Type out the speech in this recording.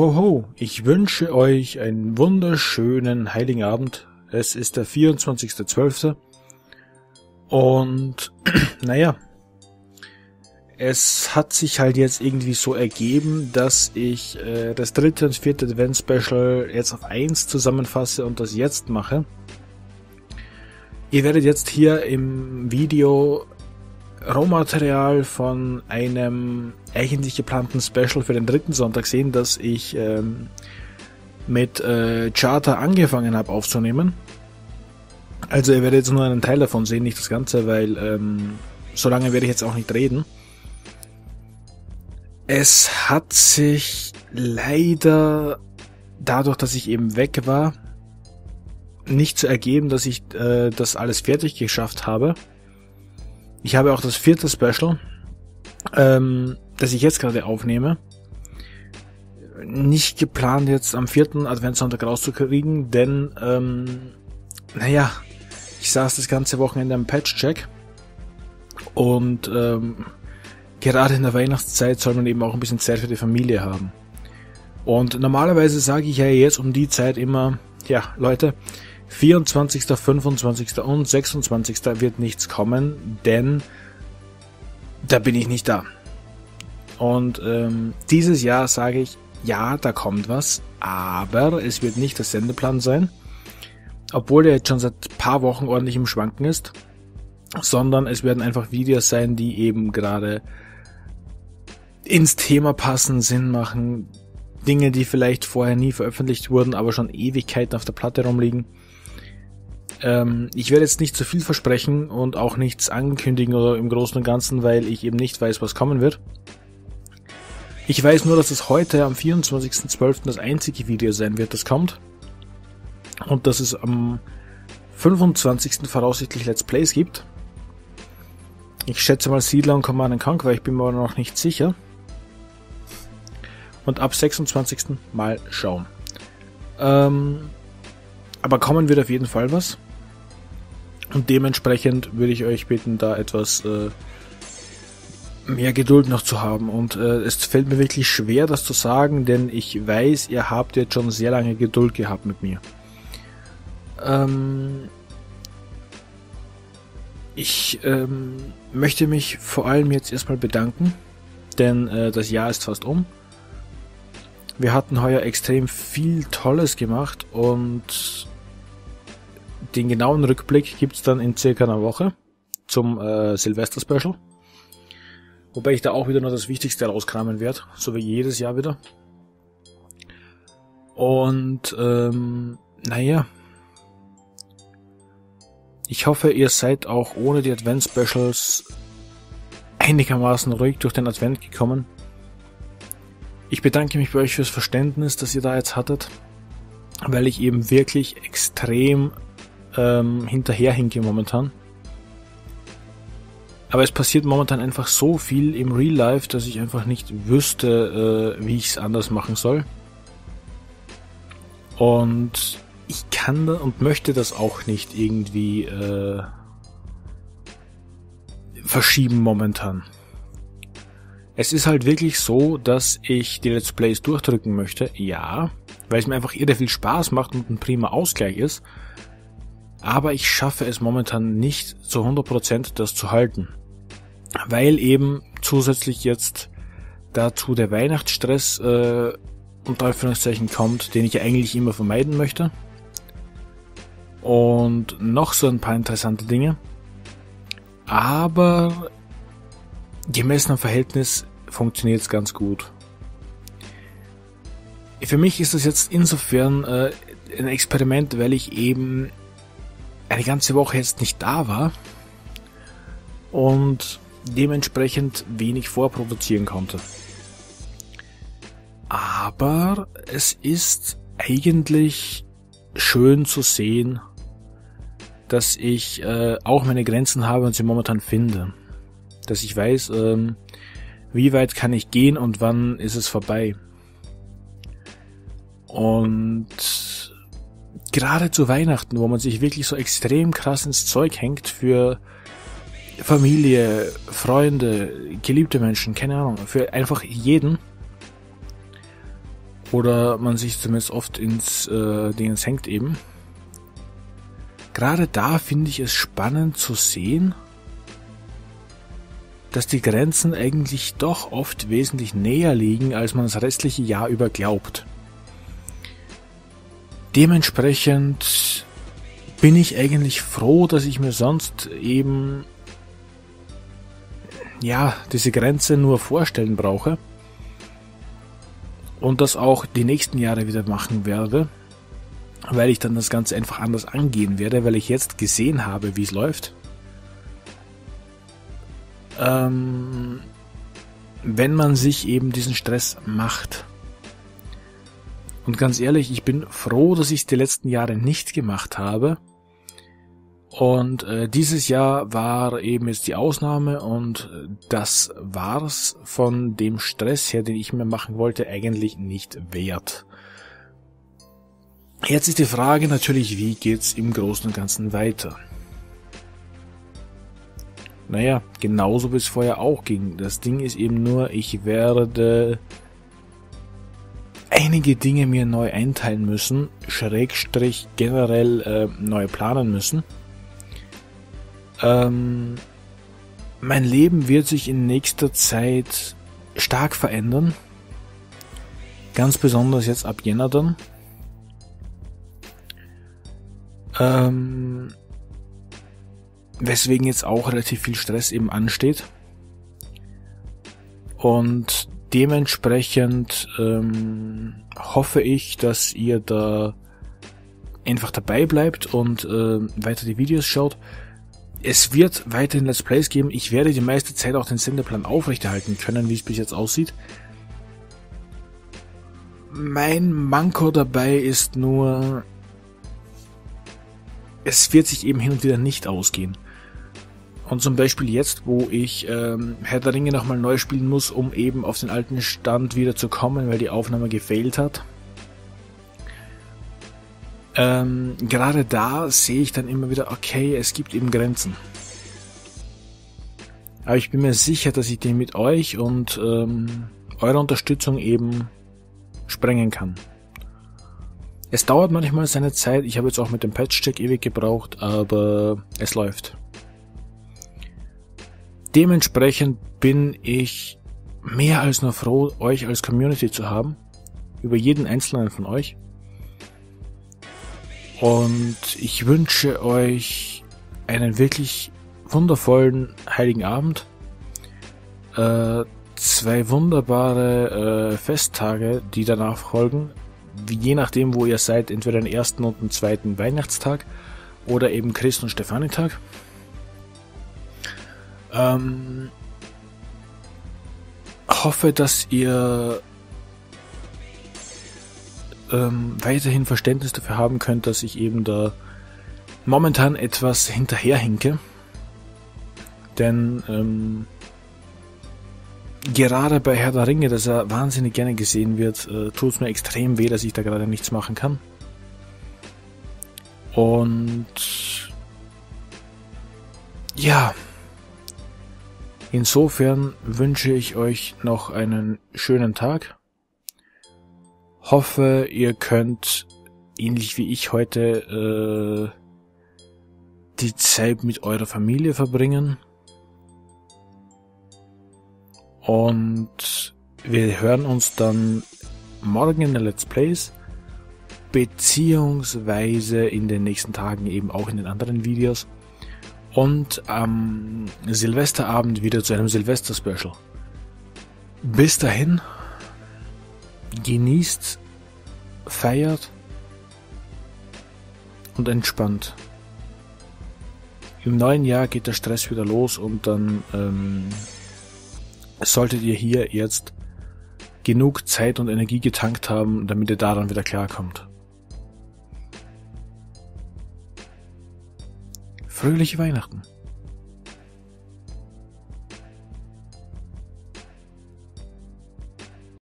ho ho, ich wünsche euch einen wunderschönen Heiligen Abend. Es ist der 24.12. Und naja, es hat sich halt jetzt irgendwie so ergeben, dass ich das dritte und vierte Advent-Special jetzt auf 1 zusammenfasse und das jetzt mache. Ihr werdet jetzt hier im Video Rohmaterial von einem eigentlich geplanten Special für den dritten Sonntag sehen, dass ich mit Charter angefangen habe aufzunehmen. Also ihr werdet jetzt nur einen Teil davon sehen, nicht das Ganze, weil so lange werde ich jetzt auch nicht reden. Es hat sich leider dadurch, dass ich eben weg war, nicht so ergeben, dass ich das alles fertig geschafft habe. Ich habe auch das vierte Special, das ich jetzt gerade aufnehme, nicht geplant jetzt am 4. Adventssonntag rauszukriegen, denn, naja, ich saß das ganze Wochenende am Patch-Check und gerade in der Weihnachtszeit soll man eben auch ein bisschen Zeit für die Familie haben. Und normalerweise sage ich ja jetzt um die Zeit immer, ja Leute, 24., 25. und 26. wird nichts kommen, denn da bin ich nicht da. Und dieses Jahr sage ich, ja, da kommt was, aber es wird nicht der Sendeplan sein, obwohl der jetzt schon seit ein paar Wochen ordentlich im Schwanken ist, sondern es werden einfach Videos sein, die eben gerade ins Thema passen, Sinn machen, Dinge, die vielleicht vorher nie veröffentlicht wurden, aber schon Ewigkeiten auf der Platte rumliegen. Ich werde jetzt nicht zu viel versprechen und auch nichts ankündigen oder im Großen und Ganzen, weil ich eben nicht weiß, was kommen wird. Ich weiß nur, dass es heute am 24.12. das einzige Video sein wird, das kommt. Und dass es am 25. voraussichtlich Let's Plays gibt. Ich schätze mal Siedler und Command & Conquer, ich bin mir aber noch nicht sicher. Und ab 26. mal schauen. Aber kommen wird auf jeden Fall was. Und dementsprechend würde ich euch bitten, da etwas mehr Geduld noch zu haben. Und es fällt mir wirklich schwer, das zu sagen, denn ich weiß, ihr habt jetzt schon sehr lange Geduld gehabt mit mir. Ich möchte mich vor allem jetzt erstmal bedanken, denn das Jahr ist fast um. Wir hatten heuer extrem viel Tolles gemacht und den genauen Rückblick gibt's dann in circa einer Woche zum Silvester-Special. Wobei ich da auch wieder nur das Wichtigste rauskramen werde, so wie jedes Jahr wieder. Und naja, ich hoffe, ihr seid auch ohne die Advent-Specials einigermaßen ruhig durch den Advent gekommen. Ich bedanke mich bei euch fürs Verständnis, das ihr da jetzt hattet, weil ich eben wirklich extrem hinterherhinke momentan. Aber es passiert momentan einfach so viel im Real Life, dass ich einfach nicht wüsste, wie ich es anders machen soll. Und ich kann und möchte das auch nicht irgendwie verschieben momentan. Es ist halt wirklich so, dass ich die Let's Plays durchdrücken möchte, ja, weil es mir einfach irre viel Spaß macht und ein prima Ausgleich ist, aber ich schaffe es momentan nicht zu 100% das zu halten, weil eben zusätzlich jetzt dazu der Weihnachtsstress unter Anführungszeichen kommt, den ich ja eigentlich immer vermeiden möchte, und noch so ein paar interessante Dinge, aber gemessen am Verhältnis funktioniert es ganz gut. Für mich ist das jetzt insofern ein Experiment, weil ich eben eine ganze Woche jetzt nicht da war und dementsprechend wenig vorproduzieren konnte. Aber es ist eigentlich schön zu sehen, dass ich auch meine Grenzen habe und sie momentan finde. Dass ich weiß, wie weit kann ich gehen und wann ist es vorbei. Und gerade zu Weihnachten, wo man sich wirklich so extrem krass ins Zeug hängt für Familie, Freunde, geliebte Menschen, keine Ahnung, für einfach jeden, oder man sich zumindest oft ins Dingens hängt eben. Gerade da finde ich es spannend zu sehen, dass die Grenzen eigentlich doch oft wesentlich näher liegen, als man das restliche Jahr über glaubt. Dementsprechend bin ich eigentlich froh, dass ich mir sonst eben diese Grenze nur vorstellen brauche und das auch die nächsten Jahre wieder machen werde, weil ich dann das Ganze einfach anders angehen werde, weil ich jetzt gesehen habe, wie es läuft. Wenn man sich eben diesen Stress macht. Und ganz ehrlich, ich bin froh, dass ich es die letzten Jahre nicht gemacht habe. Und dieses Jahr war eben jetzt die Ausnahme und das war's von dem Stress her, den ich mir machen wollte, eigentlich nicht wert. Jetzt ist die Frage natürlich, wie geht's im Großen und Ganzen weiter? Naja, genauso wie es vorher auch ging. Das Ding ist eben nur, ich werde einige Dinge mir neu einteilen müssen, Schrägstrich generell neu planen müssen. Mein Leben wird sich in nächster Zeit stark verändern. Ganz besonders jetzt ab Jänner dann. Weswegen jetzt auch relativ viel Stress eben ansteht. Und dementsprechend hoffe ich, dass ihr da einfach dabei bleibt und weiter die Videos schaut. Es wird weiterhin Let's Plays geben. Ich werde die meiste Zeit auch den Sendeplan aufrechterhalten können, wie es bis jetzt aussieht. Mein Manko dabei ist nur, es wird sich eben hin und wieder nicht ausgehen. Und zum Beispiel jetzt, wo ich Herr der Ringe nochmal neu spielen muss, um eben auf den alten Stand wieder zu kommen, weil die Aufnahme gefailt hat. Gerade da sehe ich dann immer wieder, okay, es gibt eben Grenzen. Aber ich bin mir sicher, dass ich den mit euch und eurer Unterstützung eben sprengen kann. Es dauert manchmal seine Zeit, ich habe jetzt auch mit dem Patch-Check ewig gebraucht, aber es läuft. Dementsprechend bin ich mehr als nur froh, euch als Community zu haben, über jeden einzelnen von euch. Und ich wünsche euch einen wirklich wundervollen Heiligen Abend, 2 wunderbare Festtage, die danach folgen, je nachdem, wo ihr seid, entweder den ersten und den zweiten Weihnachtstag oder eben Christ- und Stefanitag. Hoffe, dass ihr weiterhin Verständnis dafür haben könnt, dass ich eben da momentan etwas hinterherhinke. Denn gerade bei Herr der Ringe, dass er wahnsinnig gerne gesehen wird, tut es mir extrem weh, dass ich da gerade nichts machen kann. Und ja, insofern wünsche ich euch noch einen schönen Tag. Hoffe, ihr könnt, ähnlich wie ich heute, die Zeit mit eurer Familie verbringen. Und wir hören uns dann morgen in der Let's Plays, beziehungsweise in den nächsten Tagen eben auch in den anderen Videos. Und am Silvesterabend wieder zu einem Silvester-Special. Bis dahin, genießt, feiert und entspannt. Im neuen Jahr geht der Stress wieder los und dann solltet ihr hier jetzt genug Zeit und Energie getankt haben, damit ihr daran wieder klarkommt. Fröhliche Weihnachten!